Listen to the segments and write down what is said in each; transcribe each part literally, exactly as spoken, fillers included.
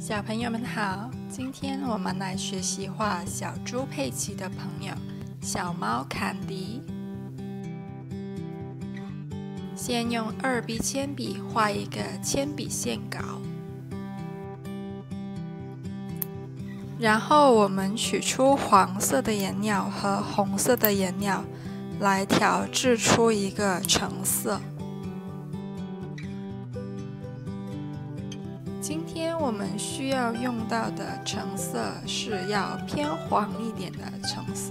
小朋友们好，今天我们来学习画小猪佩奇的朋友小猫坎迪。先用二 B 铅笔画一个铅笔线稿，然后我们取出黄色的颜料和红色的颜料，来调制出一个橙色。今天我们需要用到的橙色是要偏黄一点的橙色，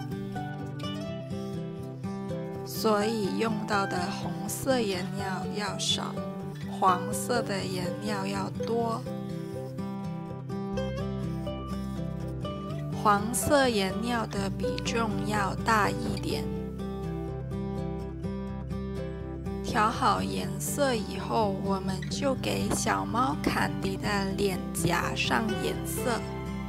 所以用到的红色颜料要少，黄色的颜料要多。黄色颜料的比重要大一点。调好颜色以后，我们就给小猫坎迪的脸颊上颜色。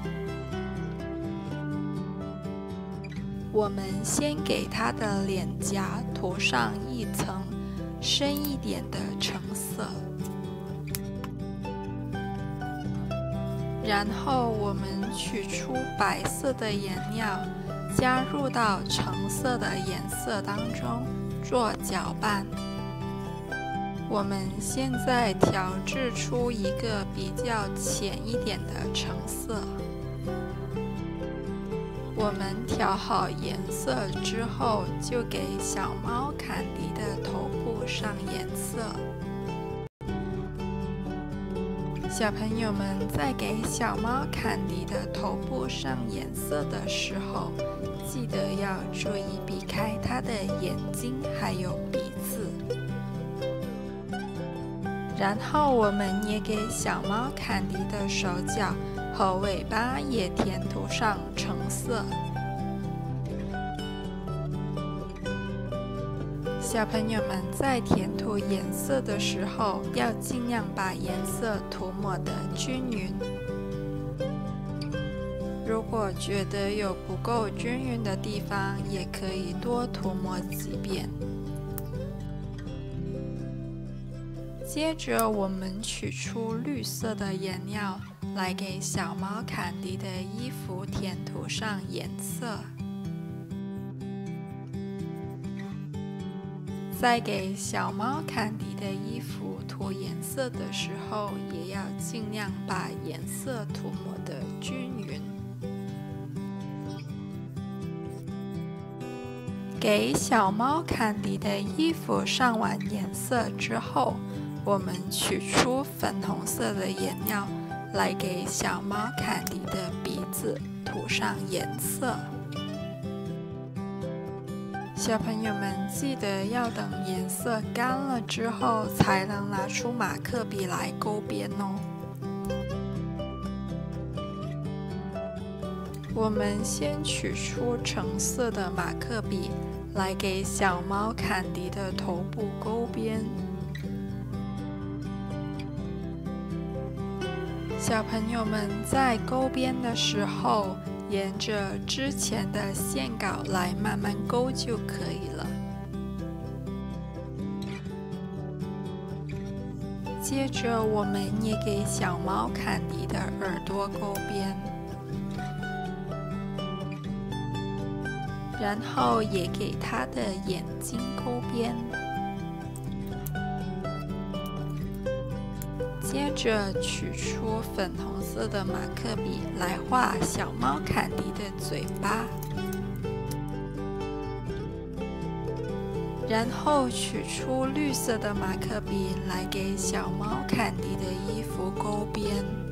我们先给它的脸颊涂上一层深一点的橙色，然后我们取出白色的颜料，加入到橙色的颜色当中做搅拌。我们现在调制出一个比较浅一点的橙色。我们调好颜色之后，就给小猫坎迪的头部上颜色。小朋友们在给小猫坎迪的头部上颜色的时候，记得要注意避开它的眼睛还有鼻子。然后我们也给小猫坎迪的手脚和尾巴也填涂上橙色。小朋友们在填涂颜色的时候，要尽量把颜色涂抹得均匀。如果觉得有不够均匀的地方，也可以多涂抹几遍。接着我们取出绿色的颜料，来给小猫坎迪的衣服填涂上颜色。在给小猫坎迪的衣服涂颜色的时候，也要尽量把颜色涂抹得均匀。给小猫坎迪的衣服上完颜色之后，我们取出粉红色的颜料，来给小猫坎迪的鼻子涂上颜色。小朋友们记得要等颜色干了之后，才能拿出马克笔来勾边哦。我们先取出橙色的马克笔，来给小猫坎迪的头部勾边。小朋友们在勾边的时候，沿着之前的线稿来慢慢勾就可以了。接着我们也给小猫坎迪的耳朵勾边，然后也给它的眼睛勾边。接着取出粉红色的马克笔来画小猫坎迪的嘴巴，然后取出绿色的马克笔来给小猫坎迪的衣服勾边，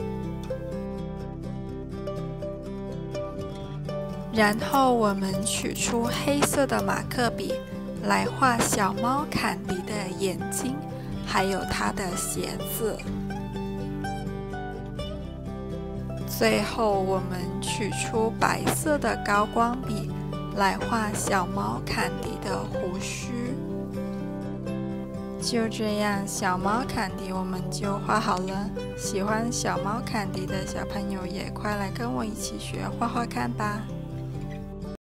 然后我们取出黑色的马克笔来画小猫坎迪的眼睛，还有它的鞋子。最后我们取出白色的高光笔来画小猫坎迪的胡须。就这样，小猫坎迪我们就画好了。喜欢小猫坎迪的小朋友也快来跟我一起学画画看吧。